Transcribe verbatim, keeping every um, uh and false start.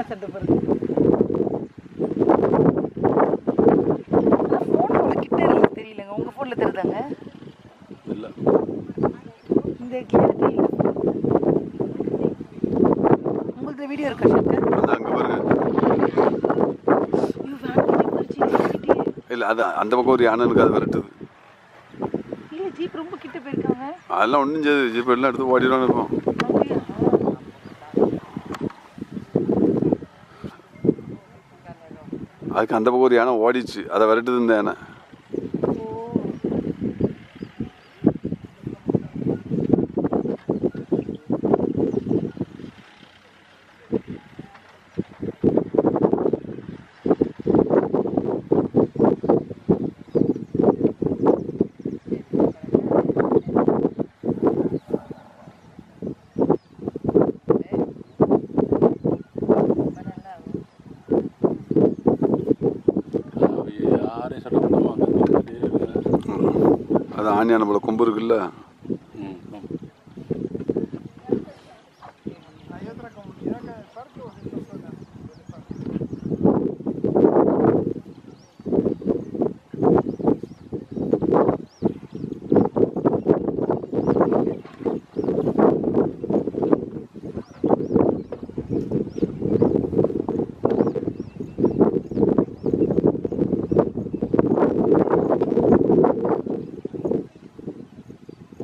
சட்டை பாருங்க. ஃபோன் கிட்ட இல்லை தெரியலங்க. உங்கள் ஃபோனில் தெரியுதாங்க? இல்லை இந்த கிளியரிட்டி இல்லை. உங்களுக்கு வீடியோ இருக்கா ஷர்ட்டு? அங்கே பாருங்க. இல்லை அது அந்த பக்கம் ஒரு யானைக்கு அது விரட்டுது. இல்லை ஜீப் ரொம்ப கிட்ட போயிருக்காங்க. அதெல்லாம் ஒன்றும் செய்யுது. ஜீப் எல்லாம் எடுத்து ஓடிடுவாங்க இருக்கும். அதுக்கு அந்த பக்கம் ஒரு யானை ஓடிச்சு, அதை விரட்டுது இந்த யானை. அது ஆணியான போல கொம்பு இருக்குல்ல.